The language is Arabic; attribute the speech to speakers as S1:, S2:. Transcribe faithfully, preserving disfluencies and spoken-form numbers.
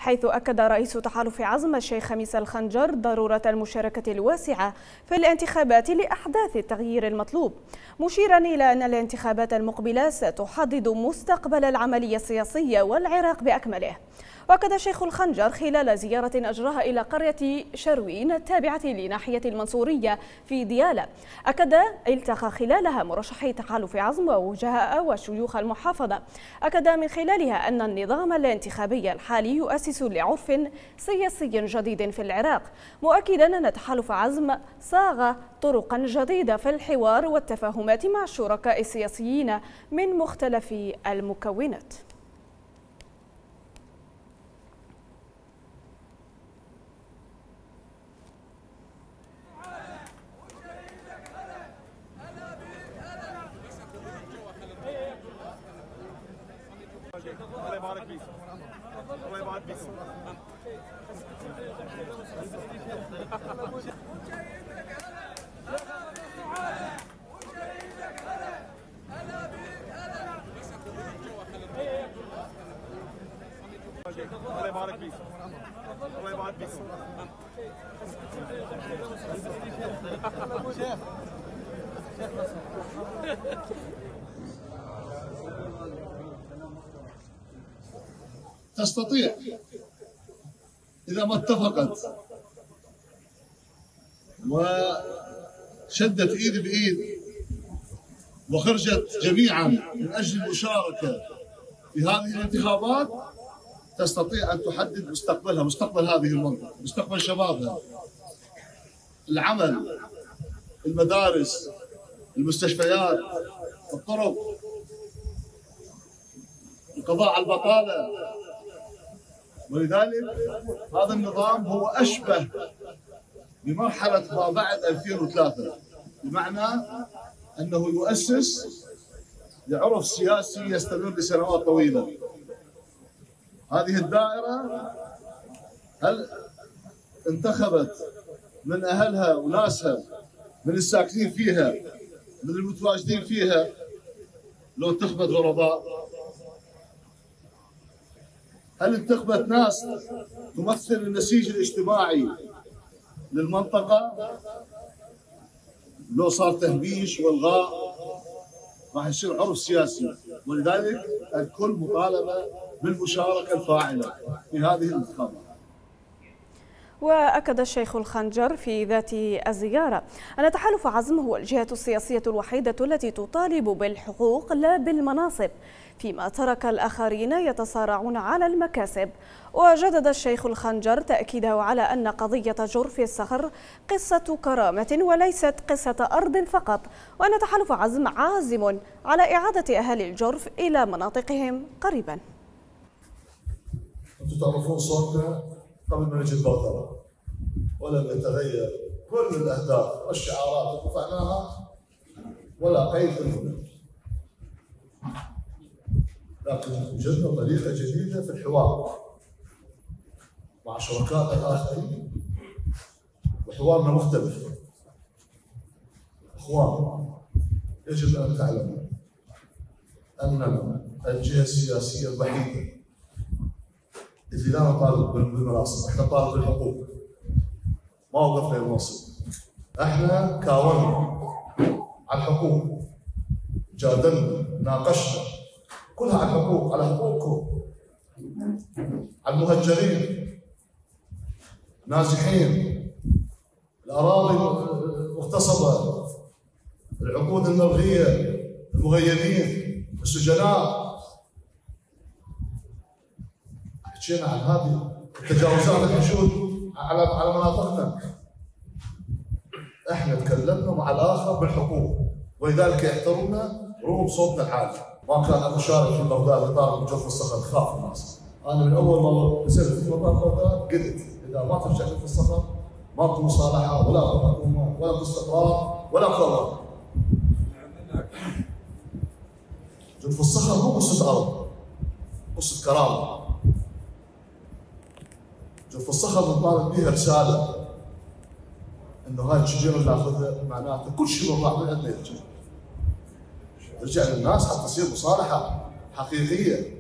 S1: حيث أكد رئيس تحالف عزم الشيخ خميس الخنجر ضرورة المشاركة الواسعة في الانتخابات لأحداث التغيير المطلوب، مشيرا إلى أن الانتخابات المقبلة ستحدد مستقبل العملية السياسية والعراق بأكمله. وأكد الشيخ الخنجر خلال زيارة أجراها إلى قرية شروين التابعة لناحية المنصورية في ديالى، أكد التقى خلالها مرشحي تحالف عزم ووجهاء وشيوخ المحافظة، أكد من خلالها أن النظام الانتخابي الحالي يؤسس لعرف سياسي جديد في العراق، مؤكدا أن تحالف عزم صاغ طرقا جديدة في الحوار والتفاهمات مع الشركاء السياسيين من مختلف المكونات.
S2: الله يبارك فيك. الله يبارك فيك. الله يبارك فيك. الله يبارك فيك.
S3: تستطيع إذا ما اتفقت وشدت إيد بإيد وخرجت جميعا من أجل المشاركة في هذه الانتخابات، تستطيع أن تحدد مستقبلها، مستقبل هذه المنطقة، مستقبل شبابها، العمل، المدارس، المستشفيات، الطرق، القضاء على البطالة. ولذلك هذا النظام هو أشبه بمرحلة ما بعد ألفين وثلاثة، بمعنى أنه يؤسس لعرف سياسي يستمر لسنوات طويلة. هذه الدائرة هل انتخبت من أهلها وناسها، من الساكنين فيها، من المتواجدين فيها، لو انتخبت غرباء؟ هل انتخبت ناس تمثل النسيج الاجتماعي للمنطقة؟ لو صار تهميش والغاء راح يصير عرف سياسي. ولذلك الكل مطالبة بالمشاركة الفاعلة في هذه الانتخابات.
S1: وأكد الشيخ الخنجر في ذات الزيارة أن تحالف عزم هو الجهة السياسية الوحيدة التي تطالب بالحقوق لا بالمناصب، فيما ترك الآخرين يتصارعون على المكاسب. وجدد الشيخ الخنجر تأكيده على أن قضية جرف الصخر قصة كرامة وليست قصة أرض فقط، وأن تحالف عزم عازم على إعادة أهالي الجرف إلى مناطقهم قريبا.
S3: أنتم تعرفون صوتنا قبل ما نجي البلطرة، ولم يتغير كل الأهداف والشعارات اللي رفعناها ولا قيد منهم، لكن وجدنا طريقة جديدة في الحوار مع شركاء آخرين، وحوارنا مختلف. إخوان، يجب أن تعلموا أننا الجهة السياسية الوحيدة اللي لا نطالب بالمناصب، احنا نطالب بالحقوق، ما وقفنا للمنصب. احنا كاونا على الحقوق، جادلنا، ناقشنا، كلها على الحقوق، على حقوقكم، على المهجرين، نازحين، الأراضي المغتصبة، العقود الملغية، المغيبين، السجناء. حكينا عن هذه التجاوزات الحشود على على مناطقنا. احنا تكلمنا مع الآخر بالحقوق، ولذلك يحترمنا رغم صوتنا العالي. ما كان أشارك في بغداد طالب جرف الصخر، خاف الناس. أنا من أول ما نزلت في مطار بغداد قلت إذا ما ترجع جرف الصخر ماكو مصالحة ولا حكومة ولا استقرار ولا قرار. جرف الصخر مو قصة أرض، قصة كرامة. جرف الصخر نطالب بها رسالة إنه هاي الشجرة اللي ناخذها معناته كل شيء راح من عندنا يرجع. يرجع للناس حتى تصير مصالحة حقيقية.